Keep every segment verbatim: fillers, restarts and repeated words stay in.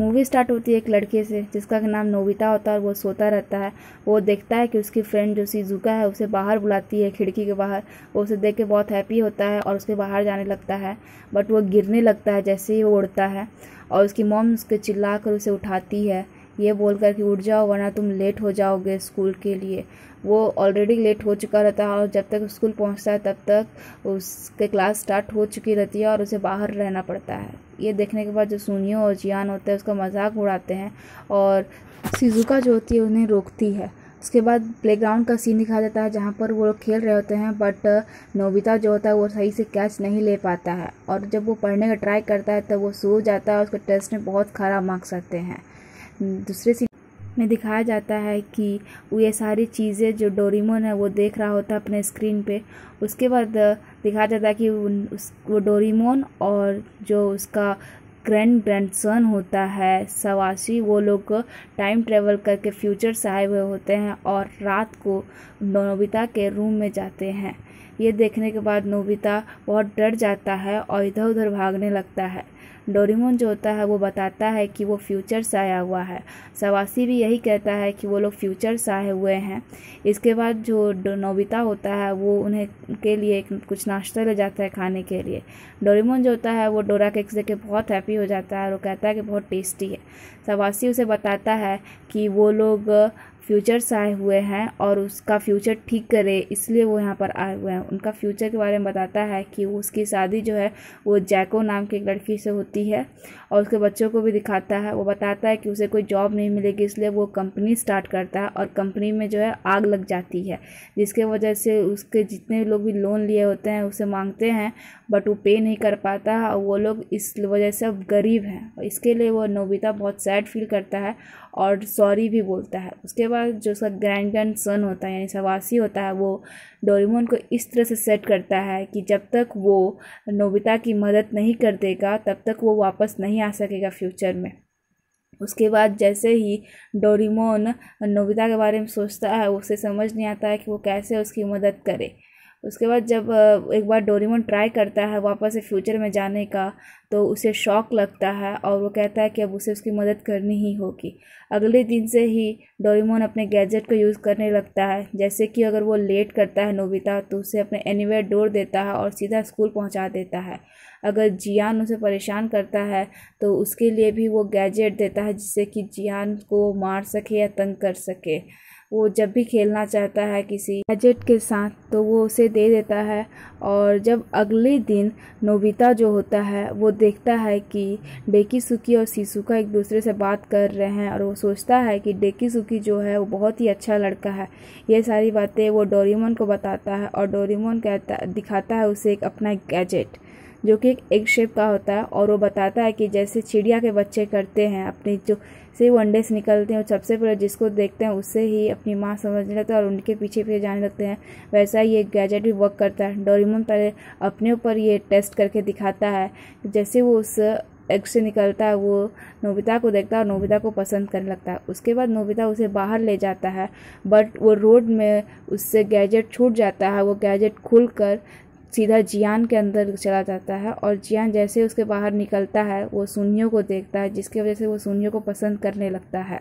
Movie start होती है एक लड़के से जिसका नाम नोबिता होता है और वो सोता रहता है। वो देखता है कि उसकी फ्रेंड जो शिजुका है उसे बाहर बुलाती है खिड़की के बाहर। वो उसे देख के बहुत हैप्पी होता है और उसके बाहर जाने लगता है, बट वो गिरने लगता है जैसे ही वो उड़ता है और उसकी मॉम उसके चिल्ला कर उसे उठाती है, ये बोलकर कि उठ जाओ वरना तुम लेट हो जाओगे स्कूल के लिए। वो ऑलरेडी लेट हो चुका रहता है और जब तक स्कूल पहुंचता है तब तक उसके क्लास स्टार्ट हो चुकी रहती है और उसे बाहर रहना पड़ता है। ये देखने के बाद जो सुनियो और जियान होते हैं उसका मजाक उड़ाते हैं और शिजुका जो होती है उन्हें रोकती है। उसके बाद प्लेग्राउंड का सीन दिखाया जाता है जहाँ पर वो लोग खेल रहे होते हैं, बट नोबिता जो होता है वो सही से कैच नहीं ले पाता है और जब वो पढ़ने का ट्राई करता है तब वो सो जाता है और उसके टेस्ट में बहुत खराब मार्क्स आते हैं। दूसरे सीन में दिखाया जाता है कि वो ये सारी चीज़ें जो डोरेमोन है वो देख रहा होता है अपने स्क्रीन पे। उसके बाद दिखाया जाता है कि उस वो डोरेमोन और जो उसका ग्रैंड ग्रैंडसन होता है सवाशी, वो लोग टाइम ट्रेवल करके फ्यूचर से आए हुए होते हैं और रात को नोबिता के रूम में जाते हैं। ये देखने के बाद नोबिता बहुत डर जाता है और इधर उधर भागने लगता है। डोरेमोन जो होता है वो बताता है कि वो फ्यूचर से आया हुआ है। सवाशी भी यही कहता है कि वो लोग फ्यूचर से आए हुए हैं। इसके बाद जो नोबिता होता है वो उन्हें के लिए कुछ नाश्ता ले जाता है खाने के लिए। डोरेमोन जो होता है वो डोरा केक्स देख के बहुत हैप्पी हो जाता है और वो कहता है कि बहुत टेस्टी है। सवाशी उसे बताता है कि वो लोग फ्यूचर से आए हुए हैं और उसका फ्यूचर ठीक करे इसलिए वो यहाँ पर आए हुए हैं। उनका फ्यूचर के बारे में बताता है कि उसकी शादी जो है वो जैको नाम की एक लड़की से होती है और उसके बच्चों को भी दिखाता है। वो बताता है कि उसे कोई जॉब नहीं मिलेगी इसलिए वो कंपनी स्टार्ट करता है और कंपनी में जो है आग लग जाती है, जिसके वजह से उसके जितने लोग भी लोन लिए होते हैं उसे मांगते हैं बट वो पे नहीं कर पाता है और वो लोग इस वजह से अब गरीब हैं। इसके लिए वो नोबिता बहुत सैड फील करता है और सॉरी भी बोलता है। उसके बाद जो उसका ग्रैंड ग्रैंड सन होता है यानी सवाशी होता है वो डोरेमोन को इस तरह से सेट करता है कि जब तक वो नोबिता की मदद नहीं कर देगा तब तक वो वापस नहीं आ सकेगा फ्यूचर में। उसके बाद जैसे ही डोरेमोन नोबिता के बारे में सोचता है उसे समझ नहीं आता है कि वो कैसे उसकी मदद करे। उसके बाद जब एक बार डोरेमोन ट्राई करता है वापस से फ्यूचर में जाने का तो उसे शॉक लगता है और वो कहता है कि अब उसे उसकी मदद करनी ही होगी। अगले दिन से ही डोरेमोन अपने गैजेट को यूज़ करने लगता है, जैसे कि अगर वो लेट करता है नोबिता तो उसे अपने एनीवेयर डोर देता है और सीधा स्कूल पहुंचा देता है। अगर जियान उसे परेशान करता है तो उसके लिए भी वो गैजेट देता है जिससे कि जियान को मार सके या तंग कर सके। वो जब भी खेलना चाहता है किसी गैजेट के साथ तो वो उसे दे देता है। और जब अगले दिन नोबिता जो होता है वो देखता है कि डेकिसुकी और शिजुका एक दूसरे से बात कर रहे हैं और वो सोचता है कि डेकिसुकी जो है वो बहुत ही अच्छा लड़का है। ये सारी बातें वो डोरेमोन को बताता है और डोरेमोन कहता दिखाता है उसे एक अपना गैजेट जो कि एक एग शेप का होता है और वो बताता है कि जैसे चिड़िया के बच्चे करते हैं अपने जो से वो अंडे से निकलते हैं, सबसे पहले जिसको देखते हैं उससे ही अपनी माँ समझने लगते हैं और उनके पीछे पीछे जाने लगते हैं। वैसा ही ये गैजेट भी वर्क करता है। डोरेमोन पहले अपने ऊपर ये टेस्ट करके दिखाता है। जैसे वो उस एग से निकलता है वो नोबिता को देखता है और नोबिता को पसंद करने लगता है। उसके बाद नोबिता उसे बाहर ले जाता है बट वो रोड में उससे गैजेट छूट जाता है। वो गैजेट खुल कर सीधा जियान के अंदर चला जाता है और जियान जैसे उसके बाहर निकलता है वो सुनियो को देखता है जिसकी वजह से वो सुनियो को पसंद करने लगता है।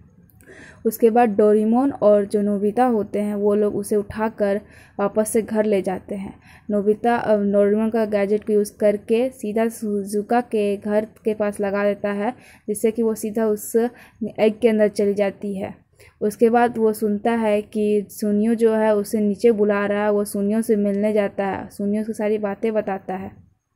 उसके बाद डोरेमोन और जो नोबिता होते हैं वो लोग उसे उठाकर वापस से घर ले जाते हैं। नोबिता डोरेमोन का गैजेट को यूज़ करके सीधा शिजुका के घर के पास लगा देता है जिससे कि वो सीधा उस एग के अंदर चली जाती है। उसके बाद वो सुनता है कि सुनियो जो है उसे नीचे बुला रहा है। वो सुनियो से मिलने जाता है, सुनियो उसको सारी बातें बताता है।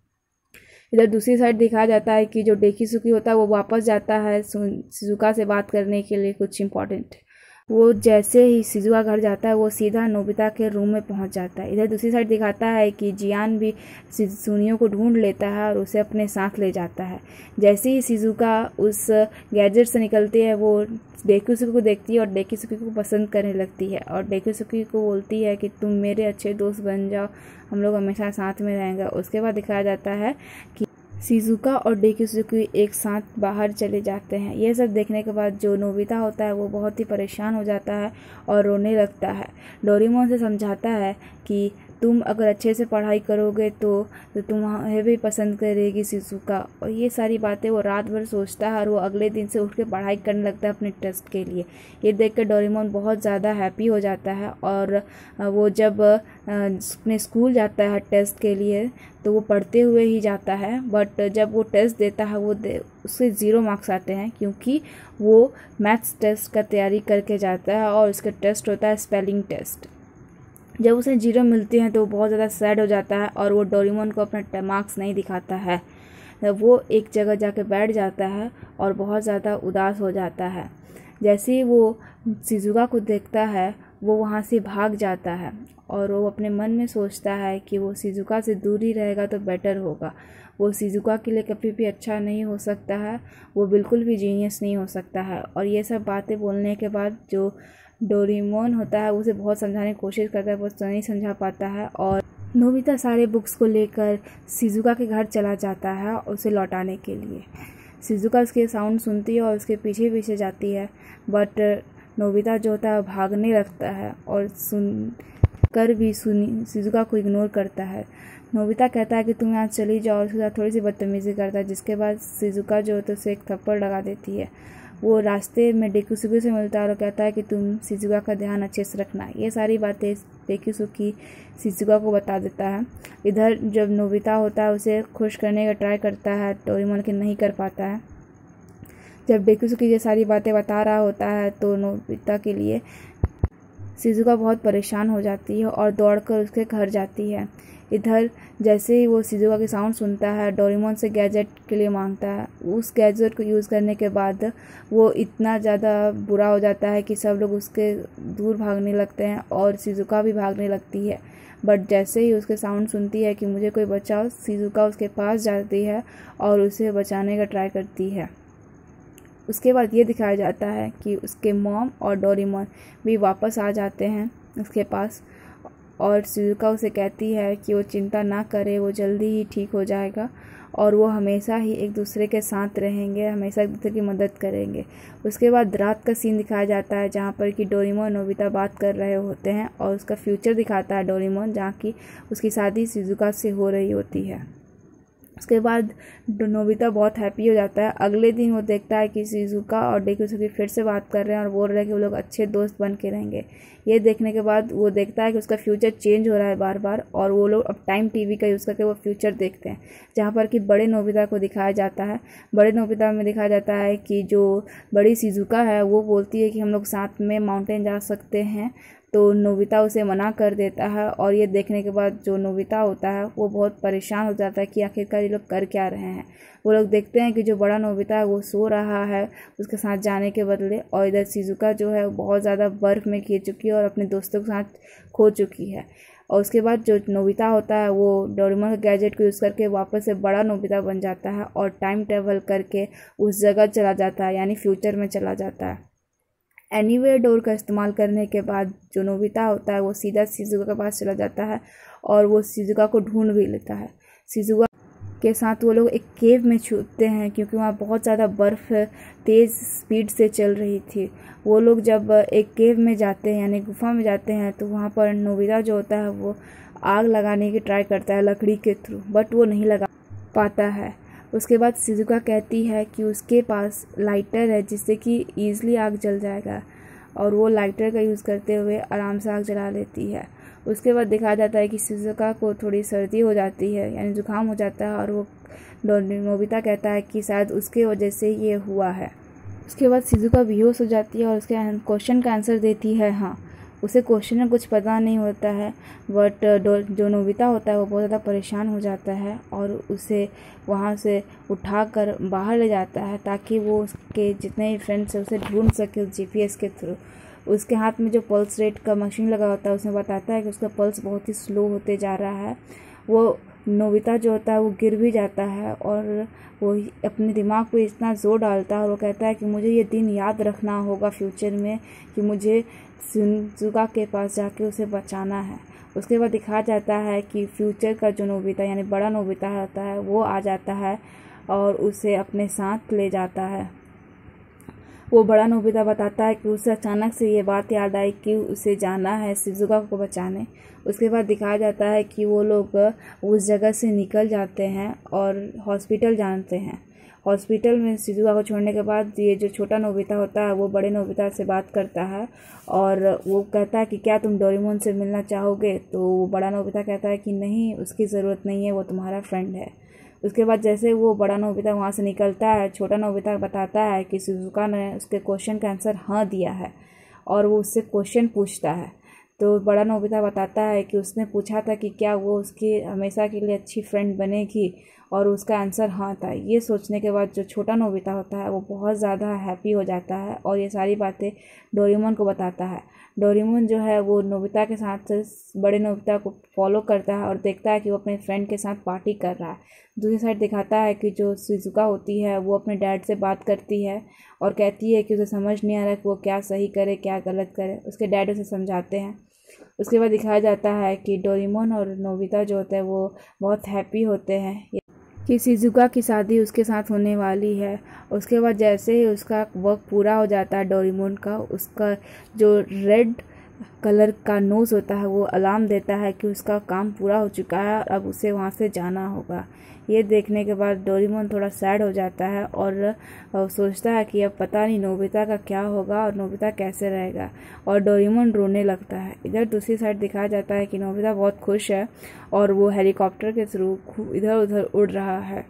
इधर दूसरी साइड दिखाया जाता है कि जो डेकिसुकी होता है वो वापस जाता है शिजुका से बात करने के लिए कुछ इम्पोर्टेंट। वो जैसे ही शिजुका घर जाता है वो सीधा नोबिता के रूम में पहुंच जाता है। इधर दूसरी साइड दिखाता है कि जियान भी सुनियो को ढूंढ लेता है और उसे अपने साथ ले जाता है। जैसे ही शिजुका उस गैजेट से निकलती है वो डेकिसुकी को देखती है और डेकिसुकी को पसंद करने लगती है और डेकिसुकी को बोलती है कि तुम मेरे अच्छे दोस्त बन जाओ, हम लोग हमेशा साथ में रहेंगे। उसके बाद दिखाया जाता है कि शिजुका और डेकिसुकी एक साथ बाहर चले जाते हैं। ये सब देखने के बाद जो नोबिता होता है वो बहुत ही परेशान हो जाता है और रोने लगता है। डोरेमोन से समझाता है कि तुम अगर अच्छे से पढ़ाई करोगे तो, तो तुम्हें भी पसंद करेगी शिजुका। और ये सारी बातें वो रात भर सोचता है और वो अगले दिन से उठ के पढ़ाई करने लगता है अपने टेस्ट के लिए। ये देख कर डोरेमोन बहुत ज़्यादा हैप्पी हो जाता है और वो जब अपने स्कूल जाता है टेस्ट के लिए तो वो पढ़ते हुए ही जाता है, बट जब वो टेस्ट देता है वो दे, उससे ज़ीरो मार्क्स आते हैं क्योंकि वो मैथ्स टेस्ट का तैयारी करके जाता है और उसका टेस्ट होता है स्पेलिंग टेस्ट। जब उसे जीरो मिलते हैं तो वो बहुत ज़्यादा सैड हो जाता है और वो डोरेमोन को अपना मार्क्स नहीं दिखाता है। वो एक जगह जाके बैठ जाता है और बहुत ज़्यादा उदास हो जाता है। जैसे ही वो शिजुका को देखता है वो वहाँ से भाग जाता है और वो अपने मन में सोचता है कि वो शिजुका से दूर ही रहेगा तो बेटर होगा। वो शिजुका के लिए कभी भी अच्छा नहीं हो सकता है, वो बिल्कुल भी जीनियस नहीं हो सकता है। और ये सब बातें बोलने के बाद जो डोरेमोन होता है उसे बहुत समझाने की कोशिश करता है, वो नहीं समझा पाता है और नोबिता सारे बुक्स को लेकर शिजुका के घर चला जाता है उसे लौटाने के लिए। शिजुका उसके साउंड सुनती है और उसके पीछे पीछे जाती है, बट नोबिता जो होता है भागने लगता है और सुन कर भी सुनी शिजुका को इग्नोर करता है। नोबिता कहता है कि तुम यहाँ चली जाओ, उसके साथ थोड़ी सी बदतमीज़ी करता है, जिसके बाद शिजुका जो होता है उसे एक थप्पड़ लगा देती है। वो रास्ते में डेकुसुकी से मिलता है और कहता है कि तुम शिजुका का ध्यान अच्छे से रखना। ये सारी बातें डेकुसुकी शिजुका को बता देता है। इधर जब नोबिता होता है उसे खुश करने का ट्राई करता है डोरेमोन के नहीं कर पाता है। जब डेकुसुकी ये सारी बातें बता रहा होता है तो नोबिता के लिए शिजुका बहुत परेशान हो जाती है और दौड़कर उसके घर जाती है। इधर जैसे ही वो शिजुका के साउंड सुनता है डोरेमोन से गैजेट के लिए मांगता है। उस गैजेट को यूज़ करने के बाद वो इतना ज़्यादा बुरा हो जाता है कि सब लोग उसके दूर भागने लगते हैं और शिजुका भी भागने लगती है। बट जैसे ही उसके साउंड सुनती है कि मुझे कोई बचाओ, शिजुका उसके पास जाती है और उसे बचाने का ट्राई करती है। उसके बाद ये दिखाया जाता है कि उसके मॉम और डोरेमोन भी वापस आ जाते हैं उसके पास और शिजुका उसे कहती है कि वो चिंता ना करे, वो जल्दी ही ठीक हो जाएगा और वो हमेशा ही एक दूसरे के साथ रहेंगे, हमेशा एक दूसरे की मदद करेंगे। उसके बाद रात का सीन दिखाया जाता है जहाँ पर कि डोरेमोन और नोबिता बात कर रहे होते हैं और उसका फ्यूचर दिखाता है डोरेमोन, जहाँ की उसकी शादी शिजुका से हो रही होती है। उसके बाद नोबिता बहुत हैप्पी हो जाता है। अगले दिन वो देखता है कि शिजुका और डेकुसुकी फिर से बात कर रहे हैं और बोल रहे हैं कि वो लोग अच्छे दोस्त बन के रहेंगे। ये देखने के बाद वो देखता है कि उसका फ्यूचर चेंज हो रहा है बार बार और वो लोग अब टाइम टीवी का यूज़ करके वो फ्यूचर देखते हैं, जहाँ पर कि बड़े नोबिता को दिखाया जाता है। बड़े नोबिता में दिखाया जाता है कि जो बड़ी शिजुका है वो बोलती है कि हम लोग साथ में माउंटेन जा सकते हैं, तो नोबिता उसे मना कर देता है। और ये देखने के बाद जो नोबिता होता है वो बहुत परेशान हो जाता है कि आखिरकार ये लोग कर क्या रहे हैं। वो लोग देखते हैं कि जो बड़ा नोबिता है वो सो रहा है उसके साथ जाने के बदले, और इधर शिजुका जो है बहुत ज़्यादा बर्फ़ में घिर चुकी है और अपने दोस्तों के साथ खो चुकी है। और उसके बाद जो नोबिता होता है वो डोरेमोन के गैजेट को यूज़ करके वापस से बड़ा नोबिता बन जाता है और टाइम ट्रेवल करके उस जगह चला जाता है, यानी फ्यूचर में चला जाता है। एनीवेयर डोर का इस्तेमाल करने के बाद जो नोबिता होता है वो सीधा शिजुका के पास चला जाता है और वो शिजुका को ढूंढ भी लेता है। शिजुका के साथ वो लोग एक केव में छूटते हैं क्योंकि वहाँ बहुत ज़्यादा बर्फ़ तेज़ स्पीड से चल रही थी। वो लोग जब एक केव में जाते हैं यानी गुफा में जाते हैं तो वहाँ पर नोबिता जो होता है वो आग लगाने की ट्राई करता है लकड़ी के थ्रू, बट वो नहीं लगा पाता है। उसके बाद शिजुका कहती है कि उसके पास लाइटर है जिससे कि ईज़िली आग जल जाएगा और वो लाइटर का यूज़ करते हुए आराम से आग जला लेती है। उसके बाद दिखाया जाता है कि शिजुका को थोड़ी सर्दी हो जाती है यानी जुकाम हो जाता है और वो नोबिता कहता है कि शायद उसके वजह से ये हुआ है। उसके बाद शिजुका बेहोश हो जाती है और उसके क्वेश्चन का आंसर देती है हाँ। उसे क्वेश्चन में कुछ पता नहीं होता है, बट जो नोबिता होता है वो बहुत ज़्यादा परेशान हो जाता है और उसे वहाँ से उठाकर बाहर ले जाता है ताकि वो उसके जितने भी फ्रेंड्स हैं उसे ढूंढ सके उस जीपीएस के थ्रू। उसके हाथ में जो पल्स रेट का मशीन लगा होता है उसमें बताता है कि उसका पल्स बहुत ही स्लो होते जा रहा है। वो नोबिता जो होता है वो गिर भी जाता है और वो अपने दिमाग पे इतना जोर डालता है और वो कहता है कि मुझे ये दिन याद रखना होगा फ्यूचर में कि मुझे शिजुका के पास जाके उसे बचाना है। उसके बाद दिखाया जाता है कि फ्यूचर का जो नोबिता यानी बड़ा नोबिता होता है वो आ जाता है और उसे अपने साथ ले जाता है। वो बड़ा नोबिता बताता है कि उसे अचानक से ये बात याद आई कि उसे जाना है शिजुका को बचाने। उसके बाद दिखाया जाता है कि वो लोग उस जगह से निकल जाते हैं और हॉस्पिटल जाते हैं। हॉस्पिटल में शिजुका को छोड़ने के बाद ये जो छोटा नोबिता होता है वो बड़े नोबिता से बात करता है और वो कहता है कि क्या तुम डोरेमोन से मिलना चाहोगे। तो वो बड़ा नोबिता कहता है कि नहीं, उसकी ज़रूरत नहीं है, वो तुम्हारा फ्रेंड है। उसके बाद जैसे वो बड़ा नोबिता वहाँ से निकलता है, छोटा नोबिता बताता है कि शिजुका ने उसके क्वेश्चन का आंसर हाँ दिया है और वो उससे क्वेश्चन पूछता है। तो बड़ा नोबिता बताता है कि उसने पूछा था कि क्या वो उसकी हमेशा के लिए अच्छी फ्रेंड बनेगी और उसका आंसर हाँ था। ये सोचने के बाद जो छोटा नोबिता होता है वो बहुत ज़्यादा हैप्पी हो जाता है और ये सारी बातें डोरेमोन को बताता है। डोरेमोन जो है वो नोबिता के साथ बड़े नोबिता को फॉलो करता है और देखता है कि वो अपने फ्रेंड के साथ पार्टी कर रहा है। दूसरी साइड दिखाता है कि जो शिजुका होती है वो अपने डैड से बात करती है और कहती है कि उसे समझ नहीं आ रहा कि वो क्या सही करे क्या गलत करे। उसके डैड उसे समझाते हैं। उसके बाद दिखाया जाता है कि डोरेमोन और नोबिता जो होते हैं वो बहुत हैप्पी होते हैं कि शिजुका की शादी उसके साथ होने वाली है। उसके बाद जैसे ही उसका वर्क पूरा हो जाता है डोरेमोन का, उसका जो रेड कलर का नोज होता है वो अलार्म देता है कि उसका काम पूरा हो चुका है और अब उसे वहाँ से जाना होगा। ये देखने के बाद डोरेमोन थोड़ा सैड हो जाता है और सोचता है कि अब पता नहीं नोबिता का क्या होगा और नोबिता कैसे रहेगा, और डोरेमोन रोने लगता है। इधर दूसरी साइड दिखाया जाता है कि नोबिता बहुत खुश है और वो हेलीकॉप्टर के थ्रू इधर उधर उड़ रहा है।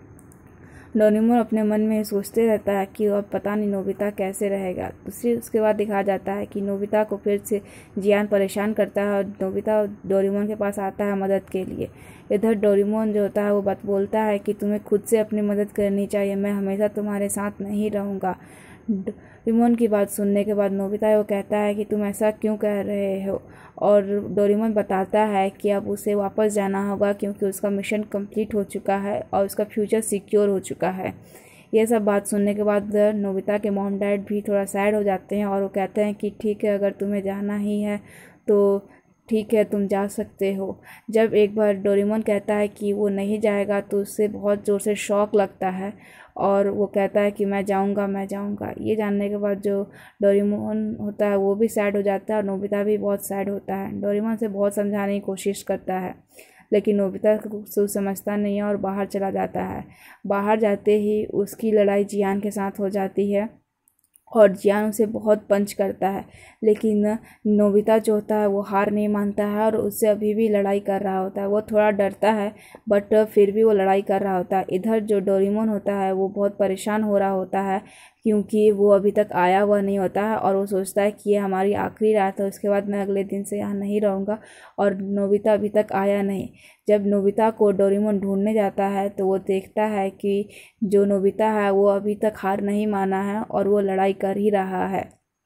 डोरेमोन अपने मन में सोचते रहता है कि अब पता नहीं नोबिता कैसे रहेगा। दूसरी उसके बाद दिखाया जाता है कि नोबिता को फिर से जियान परेशान करता है और नोबिता डोरेमोन के पास आता है मदद के लिए। इधर डोरेमोन जो होता है वो बात बोलता है कि तुम्हें खुद से अपनी मदद करनी चाहिए, मैं हमेशा तुम्हारे साथ नहीं रहूँगा। डोरेमोन की बात सुनने के बाद नोबिता वो कहता है कि तुम ऐसा क्यों कह रहे हो, और डोरेमोन बताता है कि अब उसे वापस जाना होगा क्योंकि उसका मिशन कंप्लीट हो चुका है और उसका फ्यूचर सिक्योर हो चुका है। ये सब बात सुनने के बाद नोबिता के मॉम डैड भी थोड़ा सैड हो जाते हैं और वो कहते हैं कि ठीक है, अगर तुम्हें जाना ही है तो ठीक है, तुम जा सकते हो। जब एक बार डोरेमोन कहता है कि वो नहीं जाएगा तो उससे बहुत ज़ोर से शॉक लगता है और वो कहता है कि मैं जाऊंगा मैं जाऊंगा। ये जानने के बाद जो डोरेमोन होता है वो भी सैड हो जाता है और नोबिता भी बहुत सैड होता है। डोरेमोन से बहुत समझाने की कोशिश करता है लेकिन नोबिता कुछ समझता नहीं है और बाहर चला जाता है। बाहर जाते ही उसकी लड़ाई जियान के साथ हो जाती है और जियान उसे बहुत पंच करता है, लेकिन नोबिता जो होता है वो हार नहीं मानता है और उससे अभी भी लड़ाई कर रहा होता है। वो थोड़ा डरता है बट फिर भी वो लड़ाई कर रहा होता है। इधर जो डोरेमोन होता है वो बहुत परेशान हो रहा होता है क्योंकि वो अभी तक आया हुआ नहीं होता है और वो सोचता है कि ये हमारी आखिरी रात है, उसके बाद मैं अगले दिन से यहाँ नहीं रहूँगा, और नोबिता अभी तक आया नहीं। जब नोबिता को डोरेमोन ढूंढने जाता है तो वो देखता है कि जो नोबिता है वो अभी तक हार नहीं माना है और वो लड़ाई कर ही रहा है।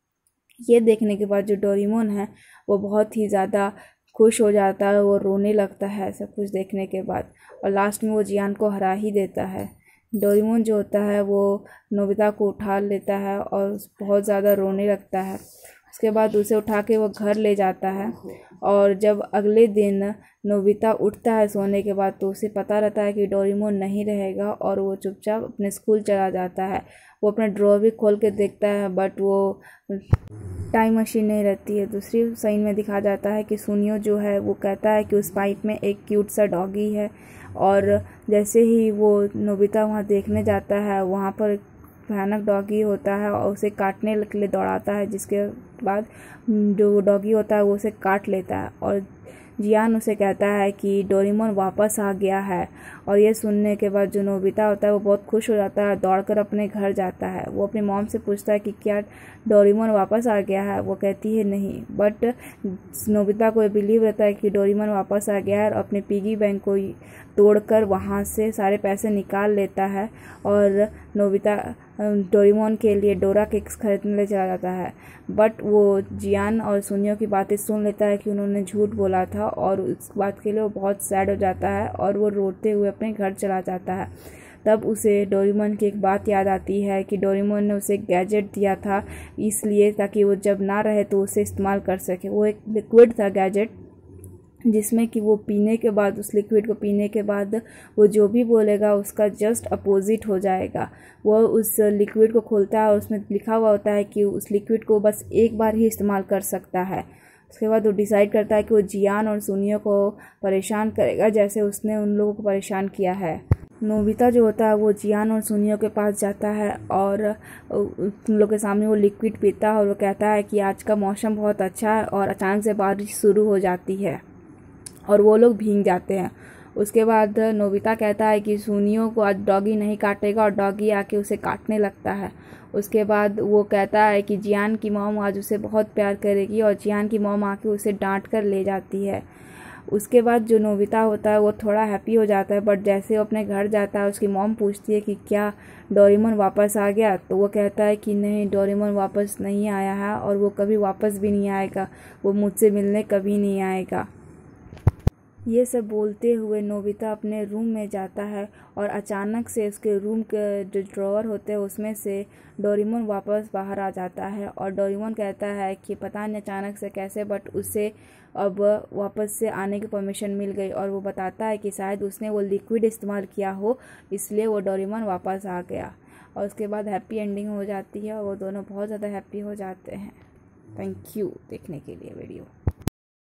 ये देखने के बाद जो डोरेमोन है वो बहुत ही ज़्यादा खुश हो जाता है, वो रोने लगता है सब कुछ देखने के बाद, और लास्ट में वो जियान को हरा ही देता है। डोरेमोन जो होता है वो नोबिता को उठा लेता है और बहुत ज़्यादा रोने लगता है। उसके बाद उसे उठा के वो घर ले जाता है और जब अगले दिन नोबिता उठता है सोने के बाद तो उसे पता रहता है कि डोरेमोन नहीं रहेगा और वो चुपचाप अपने स्कूल चला जाता है। वो अपना ड्रॉर भी खोल के देखता है बट वो टाइम मशीन नहीं रहती है। दूसरी साइड में दिखा जाता है कि सुनियो जो है वो कहता है कि उस पाइप में एक क्यूट सा डॉगी है, और जैसे ही वो नोबिता वहाँ देखने जाता है वहाँ पर भयानक डॉगी होता है और उसे काटने के लिए दौड़ाता है, जिसके बाद जो डॉगी होता है वो उसे काट लेता है और जियान उसे कहता है कि डोरेमोन वापस आ गया है। और ये सुनने के बाद जो नोबिता होता है वो बहुत खुश हो जाता है, दौड़कर अपने घर जाता है। वो अपनी मॉम से पूछता है कि क्या डोरेमोन वापस आ गया है। वो कहती है नहीं, बट नोबिता को बिलीव रहता है कि डोरेमोन वापस आ गया है और अपने पिगी बैंक को तोड़कर वहाँ से सारे पैसे निकाल लेता है और नोबिता डोरेमोन के लिए डोरा केक्स खरीदने ले चला जाता है। बट वो जियान और सुनियो की बातें सुन लेता है कि उन्होंने झूठ बोला था और उस बात के लिए वो बहुत सैड हो जाता है और वो रोते हुए अपने घर चला जाता है। तब उसे डोरेमोन की एक बात याद आती है कि डोरेमोन ने उसे गैजेट दिया था इसलिए ताकि वो जब ना रहे तो उसे इस्तेमाल कर सके। वो एक लिक्विड था गैजेट जिसमें कि वो पीने के बाद, उस लिक्विड को पीने के बाद वो जो भी बोलेगा उसका जस्ट अपोजिट हो जाएगा। वो उस लिक्विड को खोलता है और उसमें लिखा हुआ होता है कि उस लिक्विड को बस एक बार ही इस्तेमाल कर सकता है। उसके बाद वो डिसाइड करता है कि वो जियान और सुनियो को परेशान करेगा जैसे उसने उन लोगों को परेशान किया है। नोबिता जो होता है वो जियान और सुनियो के पास जाता है और उन लोग के सामने वो लिक्विड पीता है और वो कहता है कि आज का मौसम बहुत अच्छा है, और अचानक से बारिश शुरू हो जाती है और वो लोग भीग जाते हैं। उसके बाद नोबिता कहता है कि सुनियो को आज डॉगी नहीं काटेगा और डॉगी आके उसे काटने लगता है। उसके बाद वो कहता है कि जियान की मॉम आज उसे बहुत प्यार करेगी और जियान की मॉम आके उसे डांट कर ले जाती है। उसके बाद जो नोबिता होता है वो थोड़ा हैप्पी हो जाता है, बट जैसे वो अपने घर जाता है उसकी मॉम पूछती है कि क्या डोरेमोन वापस आ गया, तो वो कहता है कि नहीं, डोरेमोन वापस नहीं आया है और वो कभी वापस भी नहीं आएगा, वो मुझसे मिलने कभी नहीं आएगा। ये सब बोलते हुए नोबिता अपने रूम में जाता है और अचानक से उसके रूम के जो ड्रॉअर होते हैं उसमें से डोरेमोन वापस बाहर आ जाता है और डोरेमोन कहता है कि पता नहीं अचानक से कैसे, बट उसे अब वापस से आने की परमिशन मिल गई और वो बताता है कि शायद उसने वो लिक्विड इस्तेमाल किया हो, इसलिए वो डोरेमोन वापस आ गया। और उसके बाद हैप्पी एंडिंग हो जाती है और वो दोनों बहुत ज़्यादा हैप्पी हो जाते हैं। थैंक यू देखने के लिए वीडियो।